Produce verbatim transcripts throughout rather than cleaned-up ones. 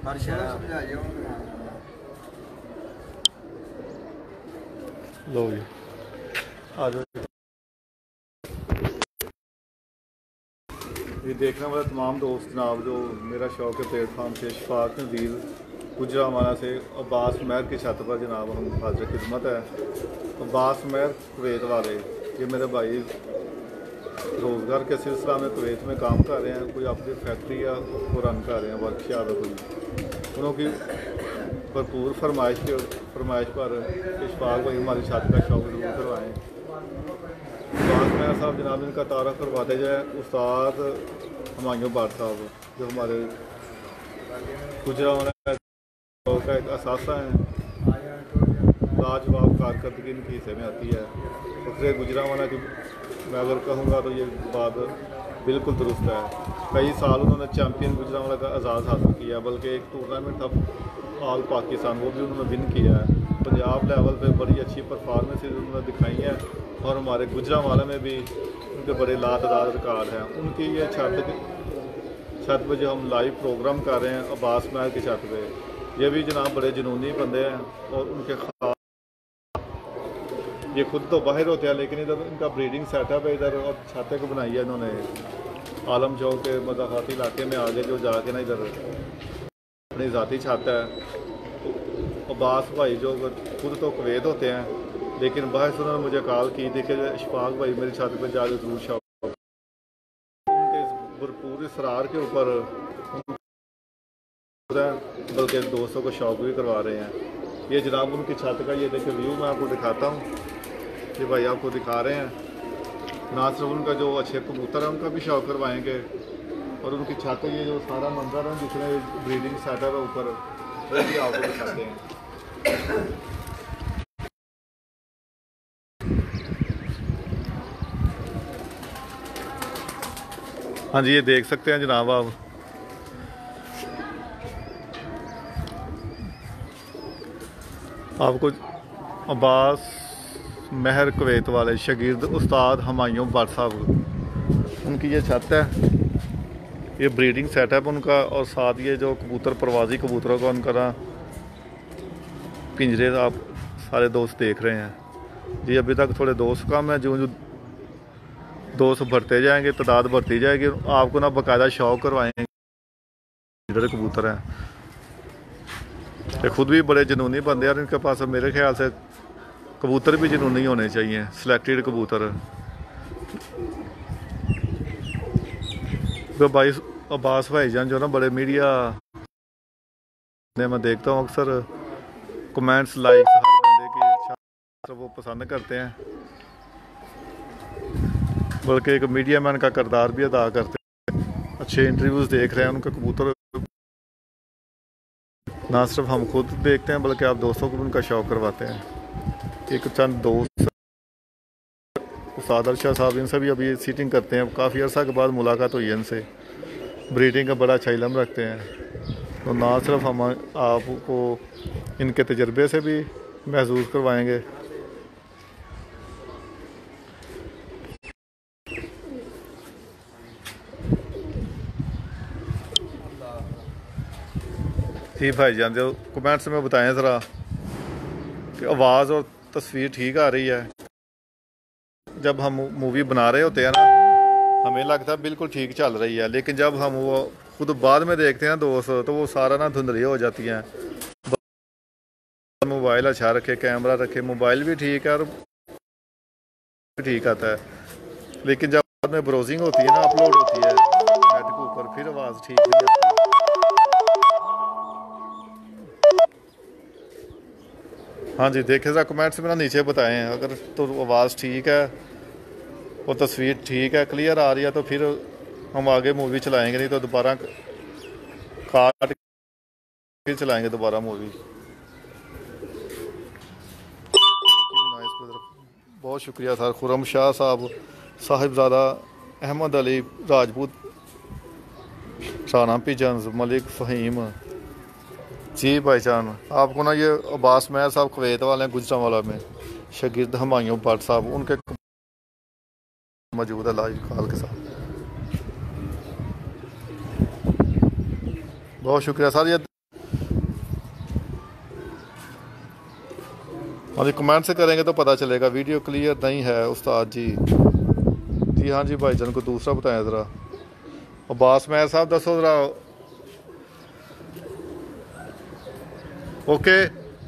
हर शहर लो जी आ जाओ। ये देखने वाले तमाम दोस्त जनाब, जो मेरा शौक़ है प्लेटफार्म से शफाक नज़ीर गुजरावाला से अब्बास महर की छत पर जनाब हम हाजिर खिदमत है। अब्बास महर कुवैत वाले, ये मेरे भाई रोज़गार के सिलसिला में कुवैत में काम कर रहे हैं, कोई अपनी फैक्ट्री या उसको रन कर रहे हैं, वर्कशॉप है कोई। उनकी भरपूर फरमाइश के फरमाइश पर इशफाक भाई हमारी छत का शौक जरूर करवाएँ। अब्बास महर साहब जनाब, इनका तारफ़ करवाते जाए उस्ताद हुमायूं भट्ट साहब, जो हमारे गुजरावाला का एक असासा है। लाजवाब कारकर्दगी इनकी हिस्से में आती है। उससे गुजरावाला की मैं अगर कहूँगा तो ये बात बिल्कुल दुरुस्त है। कई साल उन्होंने चैम्पियन गुजरावाला का एजाज़ हासिल किया, बल्कि एक टूर्नामेंट था ऑल पाकिस्तान, वो भी उन्होंने विन किया है। पंजाब लेवल पे बड़ी अच्छी परफॉर्मेंसेज उन्होंने दिखाई हैं, और हमारे गुजरावाला में भी उनके बड़े लातदार रिकॉर्ड हैं। उनकी ये छत छत पर जो हम लाइव प्रोग्राम कर रहे हैं अब्बास महर की छत पे, ये भी जनाब बड़े जुनूनी बंदे हैं, और उनके खास ये खुद तो बाहर होते हैं, लेकिन इधर इनका ब्रीडिंग सेटअप है इधर, और छतें को बनाई है इन्होंने आलम चौक के मज़ाफ़ाती इलाके में आगे जो जाके ना इधर अपनी ज़ाती छत है। तो अब्बास भाई जो खुद तो कुवैत होते हैं, लेकिन बाहर से उन्होंने मुझे कॉल की थी कि इशफाक भाई मेरी छत पर जाकर जरूर शौक, उनके भरपूर इसरार के ऊपर बल्कि दोस्तों को शौक भी करवा रहे हैं। ये जनाब उनकी छत का ये देखिए व्यू मैं आपको दिखाता हूँ, ये भाई आपको दिखा रहे हैं। ना सिर्फ उनका जो अच्छे कबूतर है उनका भी शौक करवाएंगे, और उनकी छत ये जो सारा मंजर है जितने ब्रीडिंग सेटअप है ऊपर, वो भी आपको दिखाते हैं। हाँ जी, ये देख सकते हैं जनाब आप, आपको अब्बास महर कुवैत वाले शागिर्द उस्ताद हुमायूं भट्ट साहब, उनकी ये छत है, ये ब्रीडिंग सेटअप उनका, और साथ ये जो कबूतर प्रवासी कबूतरों का उनका ना पिंजरे आप सारे दोस्त देख रहे हैं जी। अभी तक थोड़े दोस्त कम है, जो जो दोस्त बढ़ते जाएंगे, तादाद बढ़ती जाएगी, आपको ना बाकायदा शौक करवाएंगे। इधर कबूतर हैं, ये खुद भी बड़े जुनूनी बंदे हैं, और इनके पास मेरे ख्याल से कबूतर भी जुनूनी होने चाहिए, सिलेक्टेड कबूतर। तो भाई अब्बास भाईजान जो ना बड़े मीडिया ने, मैं देखता हूँ अक्सर कमेंट्स लाइक्स हर बंदे की वो पसंद करते हैं, बल्कि एक मीडिया मैन का किरदार भी अदा करते हैं। अच्छे इंटरव्यूज़ देख रहे हैं, उनके कबूतर ना सिर्फ हम खुद देखते हैं, बल्कि आप दोस्तों को भी उनका शौक करवाते हैं। एक चंद दोस्त उस्ताद अरशद साहब, इनसे भी अभी सीटिंग करते हैं, काफ़ी अर्सा के बाद मुलाकात हुई है इनसे। ब्रीडिंग का बड़ा अच्छा इल्म रखते हैं, तो ना सिर्फ हम आपको इनके तजर्बे से भी महसूस करवाएंगे। जी भाईजान, जो कमेंट्स में बताएं ज़रा कि आवाज़ और तस्वीर ठीक आ रही है। जब हम मूवी बना रहे होते हैं ना, हमें लगता है बिल्कुल ठीक चल रही है, लेकिन जब हम वो खुद बाद में देखते हैं दोस्त, तो वो सारा ना धुंधली हो जाती हैं। मोबाइल अच्छा रखे, कैमरा रखे, मोबाइल भी ठीक है और ठीक आता है, लेकिन जब बाद में ब्राउजिंग होती है ना, अपलोड होती है नेट के ऊपर, फिर आवाज़ ठीक नहीं आती। हाँ जी, देखें ज़रा कमेंट्स में ना नीचे बताएं, अगर तो आवाज़ ठीक है और तस्वीर ठीक है, क्लियर आ रही है, तो फिर हम आगे मूवी चलाएंगे, नहीं तो दोबारा काट फिर चलाएंगे दोबारा मूवी। बहुत शुक्रिया सर। खुरम शाह साहब, साहिबजादा अहमद अली राजपूत, राना पिजन्स, मलिक फ़हीम जी भाईजान। आपको ना ये अब्बास महर साहब कुवैत वाले हैं, गुजरांवाला में, शागिर्द हुमायूं भट्ट साहब, उनके मौजूद है लाइव कॉल के साथ। बहुत शुक्रिया सर। ये हाँ जी, कमेंट से करेंगे तो पता चलेगा। वीडियो क्लियर नहीं है उस्ताद जी। जी हाँ जी भाईजान को दूसरा बताएं ज़रा। अब्बास महर साहब दसो ज़रा। ओके,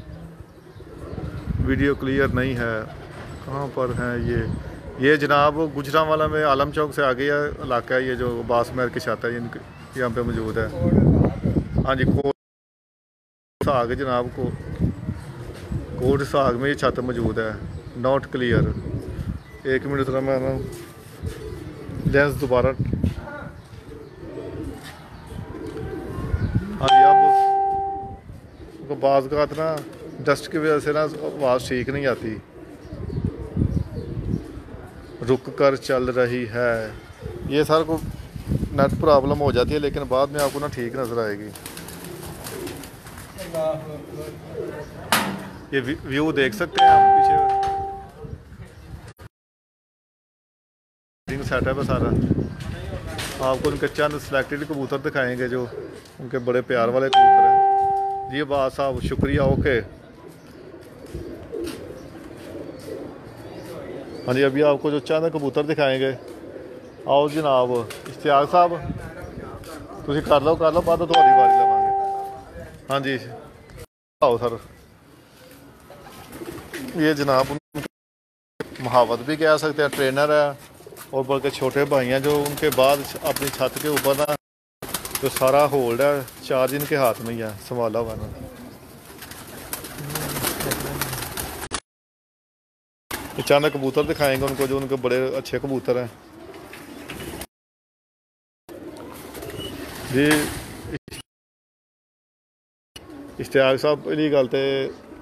वीडियो क्लियर नहीं है। कहाँ पर हैं ये? ये जनाब गुजरांवाला में आलम चौक से आगे है इलाका है ये, जो अब्बास महर की छत है यहाँ पे मौजूद है। हाँ जी, कोट साग जनाब को कोट साग में ये छत मौजूद है। Not clear. एक मिनट जरा मैं ना लेंस दोबारा। हाँ जी, अब बाज़ का ना डस्ट की वजह से ना आवाज़ ठीक नहीं आती, रुक कर चल रही है। ये सारा को नेट प्रॉब्लम हो जाती है, लेकिन बाद में आपको ना ठीक नज़र आएगी। ये व्यू देख सकते हैं आप पीछे सेटअप है सारा। आपको उनके चंद सिलेक्टेड कबूतर दिखाएंगे जो उनके बड़े प्यार वाले कबूतर हैं। जी बात साहब शुक्रिया। ओके हाँ जी, अभी आपको जो चंद कबूतर दिखाएंगे। आओ जनाब इश्तियाक साहब, तुम कर लो कर लो बाद थोड़ी बारी लवांगे। हाँ जी आओ सर। ये जनाब महावत भी कह सकते हैं, ट्रेनर है, और बल्कि छोटे भाई हैं जो उनके बाद अपनी छत के ऊपर ना जो सारा होल्ड है चार्ज इनके हाथ में ही है, संभाला हुआ ना। अचानक कबूतर दिखाएंगे उनको जो उनके बड़े अच्छे कबूतर हैं जी। इश्तियाक साहब ये गल तो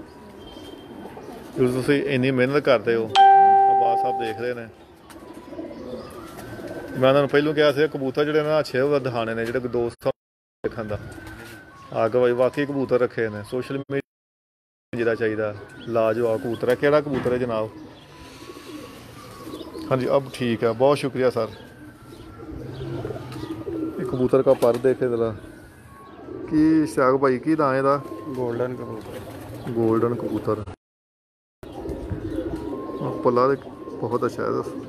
तुम इन्नी मेहनत करते हो, अब्बास साहब देख रहे हैं। मैं उन्होंने पहलों कहा से कबूतर जोड़े ना अच्छे दिखाने ने जो दोस्त देखने का आ गए भाई वाकई कबूतर रखे ने। सोशल मीडिया जरा चाहिए लाजवाब कबूतर है। केड़ा कबूतर है जनाब? हाँ जी अब ठीक है, बहुत शुक्रिया सर। कबूतर का पर देखे जरा कि इश्तियाक भाई की नाम है? गोल्डन कबूतर। गोल्डन कबूतर पला बहुत अच्छा है।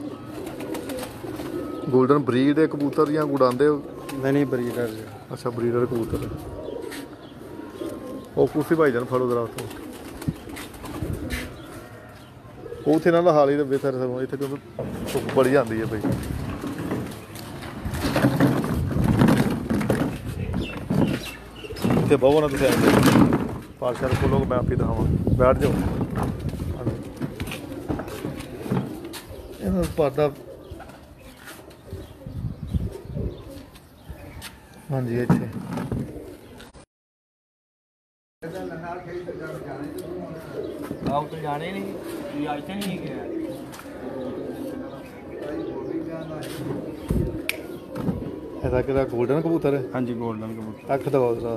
गोल्डन ब्रीड है कबूतर या उड़ाते हो? नहीं नहीं ब्रीडर। अच्छा ब्रीडर कबूतर है। वो कुर्सी भाईजान फड़ो जरा उतो उथे ना हाल ही बेहतर इतने क्योंकि धुप बड़ी आती है भाई। इतने बहु ना तुम पार्शल खोलो मैं आप ही दिखावा। बैठ जाओ पर्दा। हाँ जी इतने आप तो जाने नहीं आज तक नहीं गया। ऐसा कि गोल्डन कबूतर है? हाँ जी गोल्डन कबूतर। अख दबाओ जरा।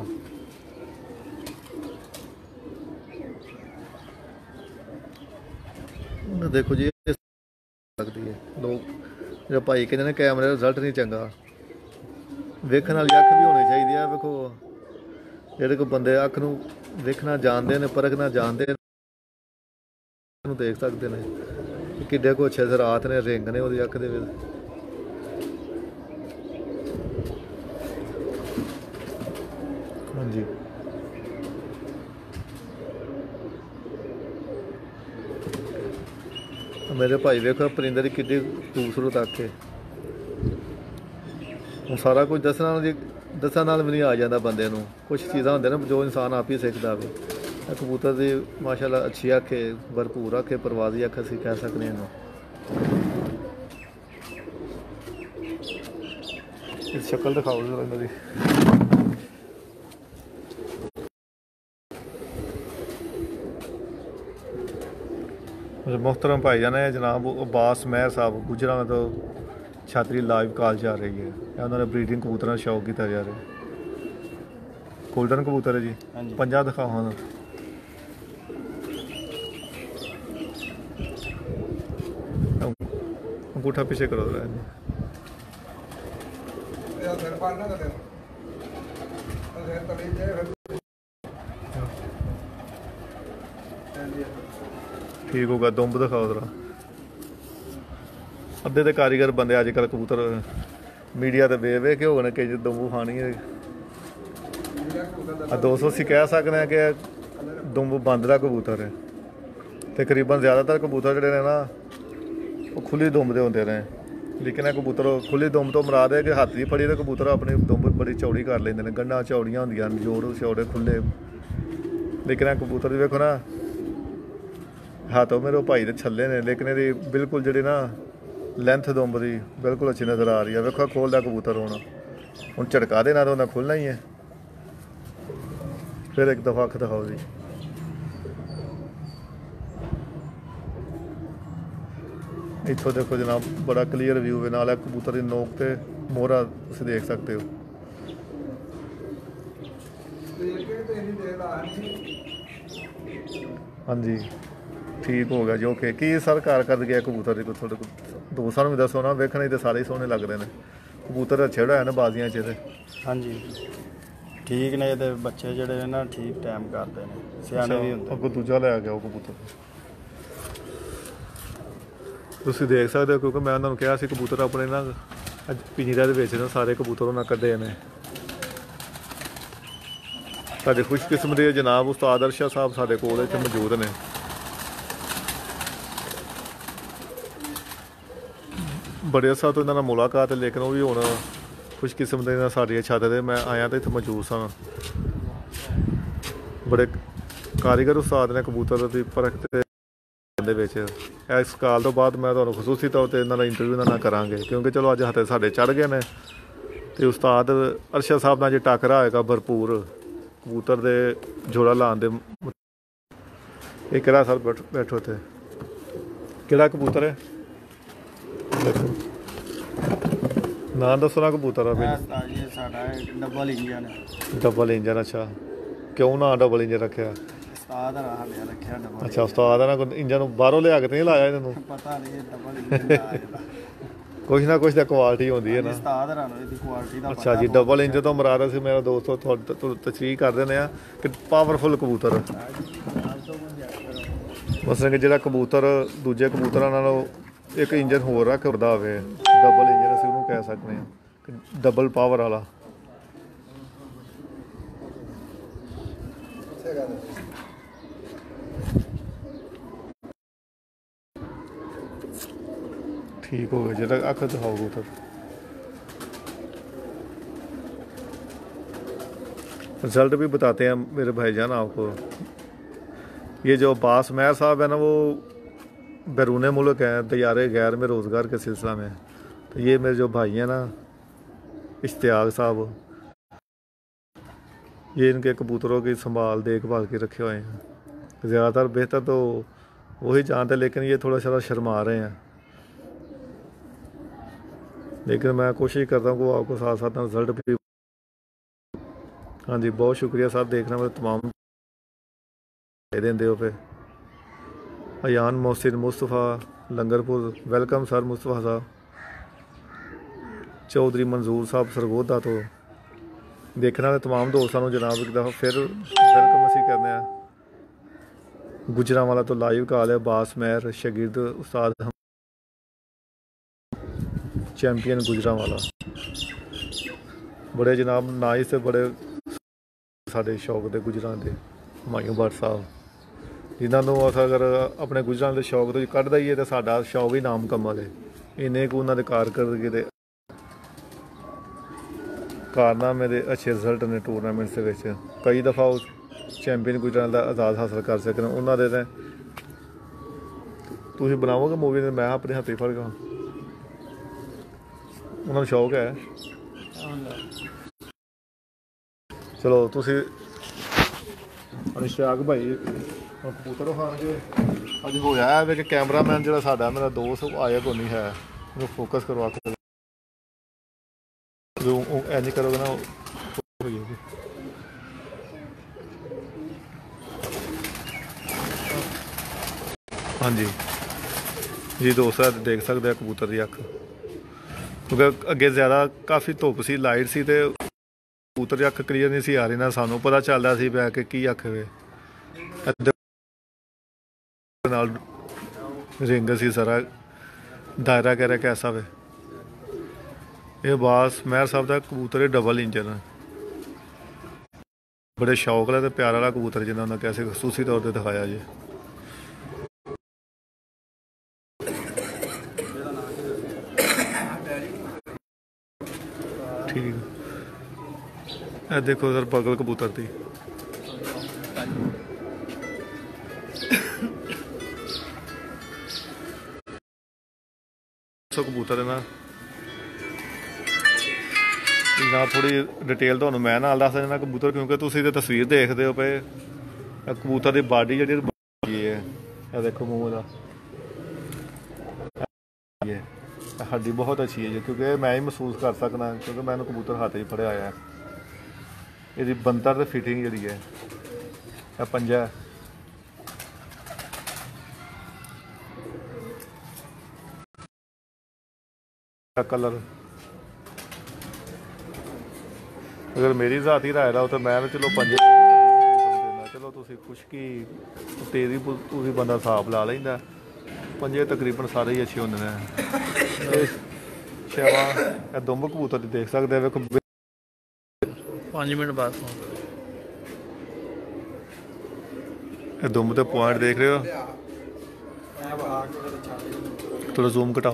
देखो जी लगती है लोग जो भाई कहते हैं कैमरे का रिजल्ट नहीं चंगा, वेखण वाली अख भी होनी चाहिए है। वेखो जेडे को बंदे अख नूं वेखना जानते हैं परखना जानते हैं देख सकते हैं किड्डे को अच्छे से रात ने रिंग ने वो अख दे। हाँ जी मेरे भाई वेखो परिंदे की किड्डी खूबसूरत अख है। सारा कुछ दसना दसन नाल भी नहीं आ जाता बंदे नूं, कुछ चीज़ां होंदियां ना जो इंसान आप ही सीखता है। कबूतर की माशाअल्लाह अच्छी अख है, भरपूर अख है, परवाजी अख असीं कह सकते हैं। इस शक्ल दिखाओ जरा इन्हां दी। मोहतरम भाईजान है जनाब अब्बास महर साहब गुजरां तो छात्री लाइव कॉल जा रही है। उन्होंने ब्रीडिंग कबूतर का शौक किया जा रहा है। गोल्डन कबूतर है जी। पंजा दिखाओ हाँ अंगूठा पीछे करो ठीक होगा। दुंब दिखाओ जरा। अद्धे तो कारीगर बंदे अजकल कबूतर मीडिया ते वे वे के हो गए कि दुंब खानी है। दोस्तों असीं कह सकते हैं कि दुंब बंद का कबूतर है। तकरीबन ज़्यादातर कबूतर जोड़े ने ना वो खुली दुंब के होंगे ने, लेकिन यह कबूतर खुली दुंब तो मुराद है कि हाथ की फड़ी तो कबूतर अपनी दुंब बड़ी चौड़ी कर लेंगे ने, गंढां चौड़ियां होंदियां ने, जोड़ चौड़े खुले। लेकिन यह कबूतर देखो ना हाथों मेरे भाई के छले ने, लेकिन ये बिल्कुल जी ना लेंथ दुंब की बिल्कुल अच्छी नज़र आ रही है। वेखो खोलदा कबूतर होना हूँ झटका देना तो उन्हें खुलना ही है। फिर एक दफ़ा अख दिखाओ जी। इतों देखो जनाब बड़ा क्लीयर व्यू है, नाल कबूतर की नोक ते मोहरा तुसीं देख सकते हो। हाँ जी ठीक हो गया जो कि की सर कार कर गया कबूतर की थोड़े दोस्तों भी दसो ना, वेखने तो सारे ही सोहने लगते हैं। कबूतर अच्छे है ना बाजियां च। हाँ जी ठीक ने ते बच्चे जेडे ने ना ठीक टाइम करते हैं, सियाने भी होंदे। अगों दूजा लै गया वो कबूतर तुसीं देख सकते हो, क्योंकि मैं उन्होंने कहा सी कबूतर अपने ना पिंजरे दे विच ना सारे कबूतर उन्हें कड्ढे ने। साडे खुशकिस्मती जनाब उस्ताद अरशद साहब साडे कोल इत्थे मौजूद ने। बड़े अरसा तो इन्हां नाल मुलाकात है, लेकिन वो भी हुण खुशकिस्मती नाल साडी छत ते मैं आया तो इत्थे मौजूद सा। बड़े कारीगर उस्ताद ने कबूतर की परख दे विच। इस काल तो बाद मैं तुहानूं खसूसी तौर पर इन्हां दा इंटरव्यू इन्हां नाल करांगे, क्योंकि चलो अज हत्थ साडे चढ़ गए ने ते उस्ताद अरशद साहब नाल जे टकरा होएगा भरपूर कबूतर दे जोड़ा लाने दे। एक केड़ा सर बैठो बैठो इत्थे केड़ा कबूतर है नाम दसो ना कबूतर का। ये साडा डबल इंजन है। डबल इंजन अच्छा क्यों ना डबल इंजन रखा? उस्ताद ने हाले रखा डबल। अच्छा उस्ताद ने इंजन बाहरों लिया के नहीं लाया इन्हों? पता नहीं डबल इंजन कुछ ना कुछ तो क्वालिटी होती है ना। उस्ताद ने दी क्वालिटी दा। अच्छा जी डबल इंजन तो मुराद से मेरा दोस्तों तशरीह कर देने कि पावरफुल कबूतर मसलन कि जो कबूतर दूजे कबूतर नालों एक इंजन होर रखदा होवे, डबल इंजन असीं उहनूं कह सकते हैं डबल पावर वाला। ठीक हो गया जरा अख दिखाओ कबूतर। रिजल्ट भी बताते हैं मेरे भाईजान आपको। ये जो अब्बास मेहर साहब है ना वो बैरून मुल्क हैं, तैयारे गैर में रोज़गार के सिलसिला में। तो ये मेरे जो भाई हैं ना इश्तियाक साहब, ये इनके कबूतरों की संभाल देखभाल के रखे हुए हैं। ज़्यादातर बेहतर तो वही जानते, लेकिन ये थोड़ा सा शर्मा रहे हैं। लेकिन मैं कोशिश करता हूँ कि आपको साथ साथ रिजल्ट भी। हाँ जी बहुत शुक्रिया सर देखना मेरे तमाम देंदे हो। फिर अयान मोहसिन मुस्तफ़ा लंगरपुर वेलकम सर मुस्तफ़ा साहब। चौधरी मंजूर साहब सरगोधा तो देखने वाले तमाम दोस्तों जनाब एक दफ़ा फिर वेलकम असी करने हैं। गुजरांवाला तो लाइव कॉल है। बास मेहर शगिर्द उस्ताद चैंपियन गुजरांवाला बड़े जनाब नाइस से बड़े साढ़े शौक के गुजरां के हुमायूं भट्ट साहब, जिन्होंने अस अगर अपने गुजरां के शौक तो कढ़दा ही है तो साडा शौक ही नाम कमल है। इन्ने को उन्होंने कारकरदगी के कारनामे दे अच्छे रिजल्ट ने टूरनामेंट्स के विच कई दफ़ा उस चैंपियन गुजरां का आज़ाद हासिल कर सके उन्होंने ने। तुसीं बनाओगे मूवी मैं अपने हत्थी फड़ गया उन्होंने शौक है। चलो तुसीं इश्तियाक भाई कबूतर खानगे अज होया है कि कैमरामैन जो साडा मेरा दोस्त आया को नहीं है, फोकस करवा के इंज करोगे ना। हाँ जी जी दोस्त देख सकते हैं कबूतर की अख, क्योंकि अगे ज़्यादा काफ़ी धुप सी लाइट सी तो कबूतर की अख क्लीयर नहीं सी आ रही ना, सानू पता चलता सी पै कि की अख वे रिंग सी सारा दायरा कह रहा कैसा वे। ये बास महर साहब का कबूतर है डबल इंजन, बड़े शौक वाला तो प्यार वाला कबूतर जिन्हें उन्हें कैसे खसूसी तौर पर दिखाया जी। ठीक है, देखो सर बगल कबूतर थी सो कबूतर है ना ना थोड़ी डिटेल तो मैं नाल दस देना कबूतर, क्योंकि तुम तो तस्वीर देखते हो पे कबूतर की बॉडी जी है, देखो मूँह का हड्डी बहुत अच्छी है जी, क्योंकि मैं ही महसूस कर सकना क्योंकि मैंने कबूतर हाथ ही फड़िया है। ये बनतर तो फिटिंग जी है, यह पंजा कलर। अगर मेरी जाती राय लो तो मैं चलो पंजे देना, चलो तुम खुशकी तेजी पूरी बंदा साफ ला लेंदा, पंजे तकरीबन सारे ही अच्छे होंगे ने। छवा दुंब कबूतर देख सकते हैं, पाँच मिनट बाद दुंब के पॉइंट देख रहे हो, थोड़ा जूम घटाओ।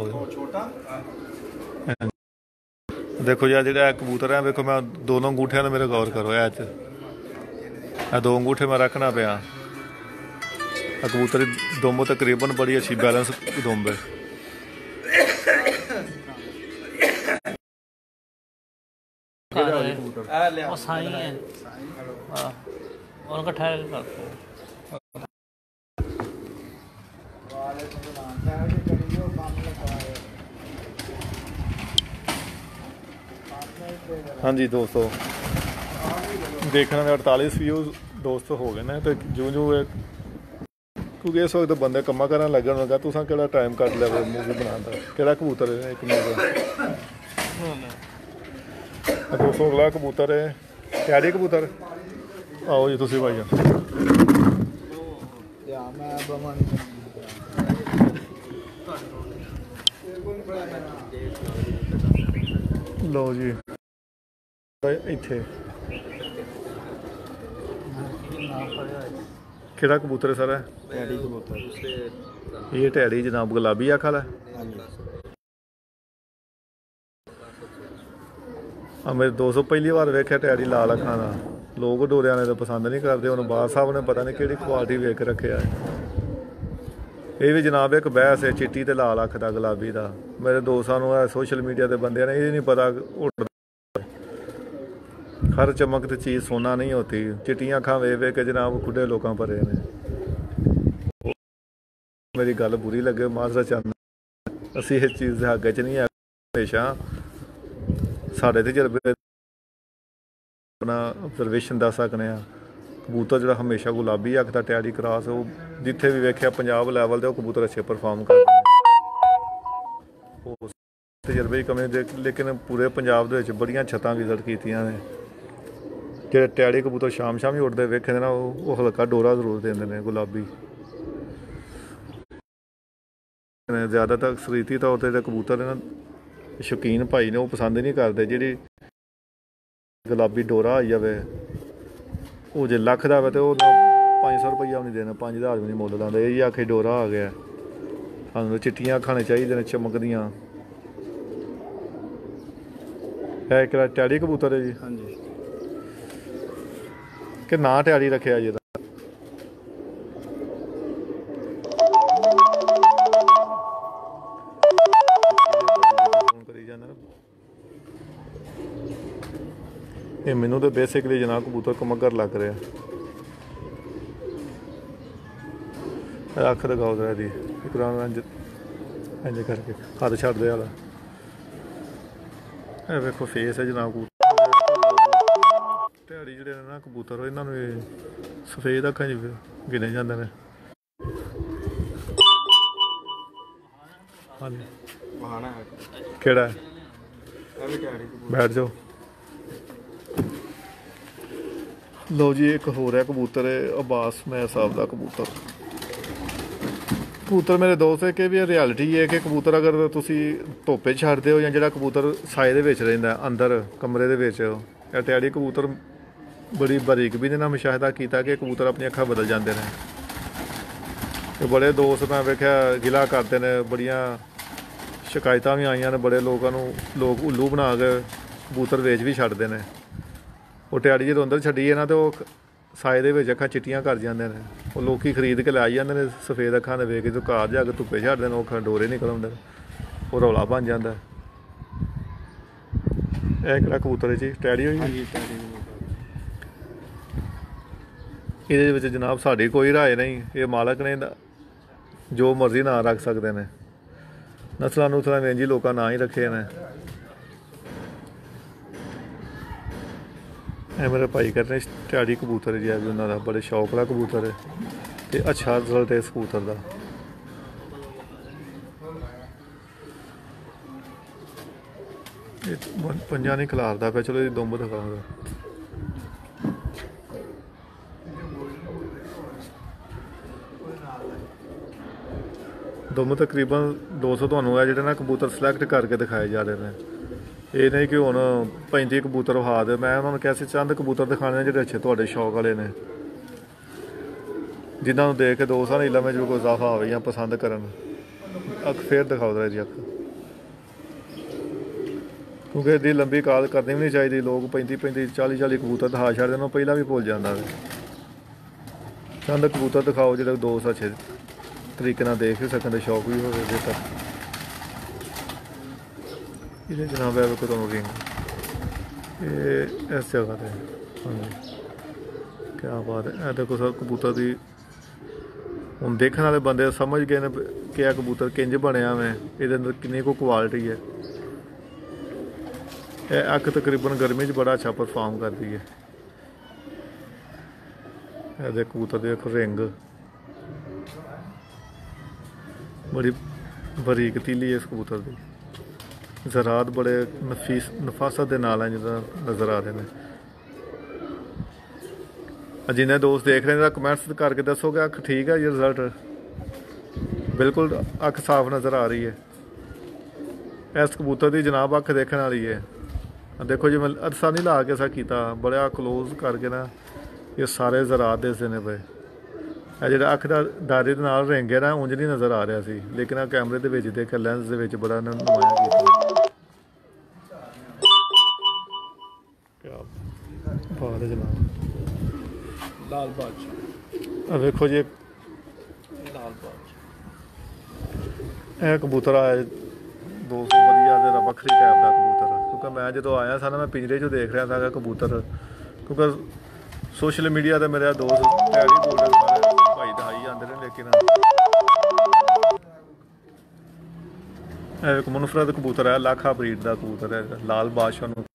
देखो यार जो कबूतर है, देखो मैं दोनों अंगूठे ने मेरे गौर करो, ऐ दो अंगूठे मैं रखना पाया। कबूतर की दुंब तकरीबन बड़ी अच्छी बैलेंस दुंब है। हाँ जी दोस्तों, देखने में अड़तालीस व्यू दोस्त हो गए हैं, तो जो जो क्योंकि इस वक्त बंदे कम्मा करन लगे होगा, तुसा केड़ा टाइम कट लिया मूवी बनाने का। केड़ा कबूतर है एक मूवी दो सौ अगला कबूतर है टैडी कबूतर। आओ जी तुसी भाई लो जी इत्थे केड़ा कबूतर है सर? टैडी कबूतर। ये टैडी जनाब गुलाबी अख वाला हाँ, मेरे दो सौ पहली बार वेख्या टैडी लाल अखा का। लोग डोरिया ने तो पसंद नहीं करते, उन्होंने बाद साहब ने पता नहीं कि क्वालिटी वेख रखे है। ये भी जनाब एक बहस है चिट्टी ते लाल अख का गुलाबी का। मेरे दोस्तों को सोशल मीडिया के बंदे ने ये नहीं पता उड़ हर चमकती चीज़ सोना नहीं होती। चिट्टियां अखा वे वे के जनाब खुडे लोगों भरे ने। मेरी गल बुरी लगे माजरा चाहना, असी इस चीज़ के हक च नहीं है। हमेशा साढ़े तजर्बे अपना ऑब्जरवेशन दस सकने। कबूतर जो हमेशा गुलाबी अख का टैडी क्रॉस वो जिथे भी वेख्या पंजाब लैवल के कबूतर अच्छे परफॉर्म करते हैं। तजर्बे की कमी, लेकिन पूरे पंजाब के बड़िया छत्तां विजिट कीतियां ने। जो टैडी कबूतर शाम शाम ही उड़ते वेखे ना, वो हल्का डोरा जरूर देंगे ने गुलाबी। ज़्यादातर अक्सरीती तौर पर कबूतर ना शौकीन भाई ने वो पसंद नहीं करते। जी गुलाबी डोरा आई जाए वो जो लख का वे तो पाँच सौ रुपया भी नहीं देना, पाँच हज़ार भी नहीं मुल लाते। यही आखे डोरा आ गया, सानू चिट्टियां खाने चाहिए ने चमकदियां। है एक टैडी कबूतर है जी? हाँ जी। कि ना टैडी रखे जी? ये मैनू तो बेसिकली जनाब कबूतर कमगर लग रहा है। अख दिखाओ जरा दी इंज इंज करके हाथ छड़ दे वाला। ये देखो फेस है जनाब कबूतर। टैडी जिहड़े ने ना कबूतर इन्होंने सफेद अखां गिने जाते हैं। हाँ जी केड़ा है? बैठ जाओ। लो जी एक हो रहा कबूतर है अब्बास महर साहब का कबूतर। ਕਬੂਤਰ ਮੇਰੇ ਦੋਸਤ ਹੈ ਕਿ ਵੀ ਰਿਐਲਿਟੀ ਹੈ ਕਿ ਕਬੂਤਰ ਅਗਰ ਤੁਸੀਂ ਧੁੱਪੇ ਛੱਡਦੇ ਹੋ ਜਾਂ ਜਿਹੜਾ ਕਬੂਤਰ ਸਾਏ ਦੇ ਵਿੱਚ ਰਹਿੰਦਾ ਅੰਦਰ ਕਮਰੇ ਦੇ ਵਿੱਚ, ਇਹ ਟੈਡੀ ਕਬੂਤਰ ਬੜੀ ਬਾਰੀਕ ਵੀ ਨੇ ਨਾਲ ਮੁਸ਼ਾਹਦਾ ਕੀਤਾ ਕਿ ਕਬੂਤਰ ਆਪਣੀਆਂ ਅੱਖਾਂ ਬਦਲ ਜਾਂਦੇ ਨੇ। ਤੇ ਬੜੇ ਦੋਸਤ ਮੈਂ ਵੇਖਿਆ ਗਿਲਾ ਕਰਦੇ ਨੇ, ਬੜੀਆਂ ਸ਼ਿਕਾਇਤਾਂ ਵੀ ਆਈਆਂ ਨੇ, ਬੜੇ ਲੋਕਾਂ ਨੂੰ ਲੋਕ ਉੱਲੂ ਬਣਾ ਕੇ ਕਬੂਤਰ ਵੇਚ ਵੀ ਛੱਡਦੇ ਨੇ। ਉਹ ਟੈਡੀ ਜਦੋਂ ਅੰਦਰ ਛੱਡੀਏ ਨਾ ਤੇ ਉਹ ਸਾਏ ਦੇ ਵਿੱਚ ਅੱਖਾਂ ਚਿੱਟੀਆਂ ਕਰ ਜਾਂਦੇ ਨੇ, ਉਹ ਲੋਕ ਖਰੀਦ ਕੇ ਲੈ ਜਾਂਦੇ ਨੇ ਸਫੇਦ ਅੱਖਾਂ ਦੇ ਵੇਖ ਕੇ, ਤੇ ਘਰ ਜਾ ਕੇ ਧੁੱਪੇ ਛੱਡਦੇ ਨੇ, ਉਹ ਅੱਖਾਂ ਡੋਰੇ ਨਿਕਲ ਆਉਂਦੇ ਨੇ, ਉਹ ਰੌਲਾ ਬਣ ਜਾਂਦਾ। ਇਹ ਕਿਹੜਾ ਕਬੂਤਰ ਹੈ ਜੀ? ਟੈਡੀ ਹੋਈ? ਹਾਂਜੀ ਟੈਡੀ। ਇਹਦੇ ਵਿੱਚ ਜਨਾਬ ਸਾਡੀ ਕੋਈ ਰਾਏ ਨਹੀਂ, ਇਹ ਮਾਲਕ ਨੇ ਜੋ ਮਰਜ਼ੀ ਨਾਂ ਰੱਖ ਸਕਦੇ ਨੇ। ਨਸਲਾਂ ਨੁਸਲਾਂ ਨੇ ਜੀ ਲੋਕਾਂ ਨਾਂ ਹੀ ਰੱਖੇ ਨੇ। ਇਹ ਮੇਰੇ ਭਾਈ ਕਹਿੰਦੇ ਟੈਡੀ ਕਬੂਤਰ ਹੈ ਜੀ, ਵੀ ਉਹਨਾਂ ਦਾ ਬੜੇ ਸ਼ੌਕ ਵਾਲਾ ਕਬੂਤਰ ਹੈ ਤੇ ਅੱਛਾ ਰਿਜ਼ਲਟ ਹੈ ਇਸ ਕਬੂਤਰ ਦਾ। ਇਹ ਪੰਜਾਂ ਨਹੀਂ ਖਿਲਾਰਦਾ ਪਿਆ, ਚਲੋ ਇਹਦੀ ਦੁੰਬ ਦਿਖਾਉਂਗਾ। ਦੁੰਬ ਤਕਰੀਬਨ ਦੋ ਸੌ ਤੁਹਾਨੂੰ ਹੈ ਜਿਹੜੇ ਨਾ ਕਬੂਤਰ ਸਿਲੈਕਟ ਕਰਕੇ ਦਿਖਾਏ ਜਾ ਰਹੇ ਨੇ। ਇਹ ਨਹੀਂ ਕਿ ਹੁਣ ਪੈਂਤੀ ਕਬੂਤਰ ਵਿਖਾ ਦੇ, ਮੈਂ ਉਹਨਾਂ ਨੂੰ ਕਿਹਾ ਸੀ ਚੰਦ ਕਬੂਤਰ ਦਿਖਾਣੇ ਨੇ ਜਿਹੜੇ ਅੱਛੇ ਤੁਹਾਡੇ ਸ਼ੌਕ ਵਾਲੇ ਨੇ, ਜਿਨ੍ਹਾਂ ਨੂੰ ਦੇਖ ਕੇ ਦੋਸਤਾਂ ਦੀ ਲੰਮੇ 'ਚ ਕੋਈ ਇਜ਼ਾਫਾ ਹੋਵੇ ਜਾਂ ਪਸੰਦ ਕਰਨ। ਅੱਖ ਫੇਰ ਦਿਖਾਓ ਜਰਾ ਜੀ ਅੱਖ, ਕਿਉਂਕਿ ਇਹਦੀ ਲੰਬੀ ਕਾਲ ਕਰਨੀ ਵੀ ਨਹੀਂ ਚਾਹੀਦੀ। ਲੋਕ ਪੈਂਤੀ ਪੈਂਤੀ ਚਾਲੀ ਚਾਲੀ ਕਬੂਤਰ ਦਿਖਾ ਛੱਡਦੇ ਨੇ, ਉਹ ਪਹਿਲਾਂ ਵੀ ਭੁੱਲ ਜਾਂਦਾ। ਚੰਦ ਕਬੂਤਰ ਦਿਖਾਓ ਜਿਹੜੇ ਦੋਸਤ ਅੱਛੇ ਤਰੀਕੇ ਨਾਲ ਦੇਖ ਵੀ ਸਕਣ, ਦੇ ਸ਼ੌਕ ਵੀ ਹੋਵੇ ਜੇਕਰ। ਇਹਦੇ ਜਨਾਬ ਹੈ ਕੋਈ ਤੁਹਾਨੂੰ ਰਿੰਗ ਇਹ ਇਸ ਜਗ੍ਹਾ 'ਤੇ। ਹਾਂਜੀ ਕਿਆ ਬਾਤ ਹੈ। ਇਹ ਦੇਖੋ ਸਰ ਕਬੂਤਰ ਦੀ ਹੁਣ ਦੇਖਣ ਵਾਲੇ ਬੰਦੇ ਸਮਝ ਗਏ ਨੇ ਕਿ ਇਹ ਕਬੂਤਰ ਕਿੰਝ ਬਣਿਆ ਮੈਂ, ਇਹਦੇ ਅੰਦਰ ਕਿੰਨੀ ਕੁ ਕੁਆਲਿਟੀ ਹੈ। ਇਹ ਅੱਖ ਤਕਰੀਬਨ ਗਰਮੀ 'ਚ ਬੜਾ ਅੱਛਾ ਪਰਫਾਰਮ ਕਰਦੀ ਹੈ। ਇਹਦੇ ਕਬੂਤਰ ਦੇ ਇੱਕ ਰਿੰਗ ਬੜੀ ਬਰੀਕ ਤੀਲੀ ਹੈ ਇਸ ਕਬੂਤਰ ਦੀ। ਜ਼ਰਾਤ ਬੜੇ ਨਫੀਸ ਨਫਾਸਤ ਦੇ ਨਾਲ ਹੈ ਜਿੱਦਾਂ ਨਜ਼ਰ ਆ ਰਹੇ ਨੇ। ਜਿੰਨੇ ਦੋਸਤ ਦੇਖ ਰਹੇ ਨੇ ਕਮੈਂਟਸ ਕਰਕੇ ਦੱਸੋਗੇ ਅੱਖ ਠੀਕ ਹੈ ਜੀ, ਰਿਜ਼ਲਟ ਬਿਲਕੁਲ ਅੱਖ ਸਾਫ਼ ਨਜ਼ਰ ਆ ਰਹੀ ਹੈ। ਇਸ ਕਬੂਤਰ ਦੀ ਜਨਾਬ ਅੱਖ ਦੇਖਣ ਵਾਲੀ ਹੈ। ਦੇਖੋ ਜੀ ਮੈਂ ਅਰਸਾ ਨਹੀਂ ਲਾ ਕੇ ਸਾ ਕੀਤਾ, ਬੜਾ ਕਲੋਜ਼ ਕਰਕੇ ਨਾ ਇਹ ਸਾਰੇ ਜ਼ਰਾਤ ਦਿਸਦੇ ਨੇ ਪਏ। ਇਹ ਜਿਹੜਾ ਅੱਖ ਦਾ ਦਾਇਰੇ ਦੇ ਨਾਲ ਰਿੰਗ ਹੈ ਨਾ ਉਂਝ ਨਹੀਂ ਨਜ਼ਰ ਆ ਰਿਹਾ ਸੀ, ਲੇਕਿਨ ਆ ਕੈਮਰੇ ਦੇ ਵਿੱਚ ਦੇਖ ਲੈਂਸ ਦੇ ਵਿੱਚ ਬੜਾ ਨੁਮਾਇਆ ਕੀਤਾ। ਕਿਆ ਬਾਤ ਹੈ ਜਨਾਬ। ਲਾਲ ਬਾਦਸ਼ਾਹ ਆ ਵੇਖੋ ਜੀ ਲਾਲ ਬਾਦਸ਼ਾਹ ਇਹ ਕਬੂਤਰ ਆਇਆ ਦੋ ਸੌ ਵਧੀਆ ਜਿਹੜਾ ਵੱਖਰੀ ਟਾਈਪ ਦਾ ਕਬੂਤਰ। ਕਿਉਂਕਿ ਮੈਂ ਜਦੋਂ ਆਇਆ ਸਾਂ ਨਾ ਮੈਂ ਪਿੰਜਰੇ 'ਚੋਂ ਦੇਖ ਰਿਹਾ ਸੀਗਾ ਕਬੂਤਰ, ਕਿਉਂਕਿ ਸੋਸ਼ਲ ਮੀਡੀਆ 'ਤੇ ਮੇਰੇ ਦੋਸਤ ਟੈਡੀ ਗੋਲਡਨ ਸਾਰੇ ਭਾਈ ਦਿਖਾਈ ਜਾਂਦੇ ਨੇ, ਲੇਕਿਨ ਇਹ ਇੱਕ ਮੁਨਫਰਦ ਕਬੂਤਰ ਹੈ, ਲਾਖਾ ਬਰੀਡ ਦਾ ਕਬੂਤਰ ਹੈ, ਲਾਲ ਬਾਦਸ਼ਾਹ ਨੂੰ